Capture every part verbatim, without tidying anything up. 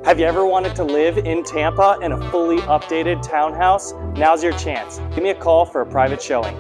Have you ever wanted to live in Tampa in a fully updated townhouse? Now's your chance. Give me a call for a private showing.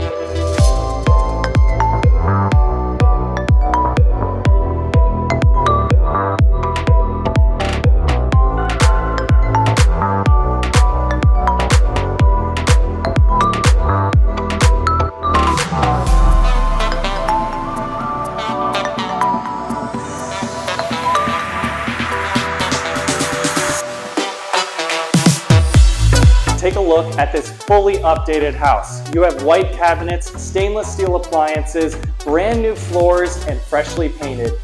Take a look at this fully updated house. You have white cabinets, stainless steel appliances, brand new floors, and freshly painted.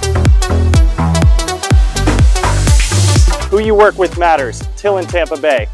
Who you work with matters. Tillung Tampa Bay.